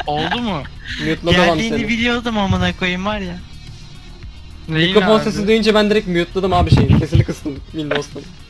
Oldu mu? Mute'ladım abi Geldiğini seni. biliyordum amına koyayım var ya. Neyin Mikrofon abi? sesi duyunca ben direkt mute'ladım abi şeyi. Sesini kıstım Windows'tan.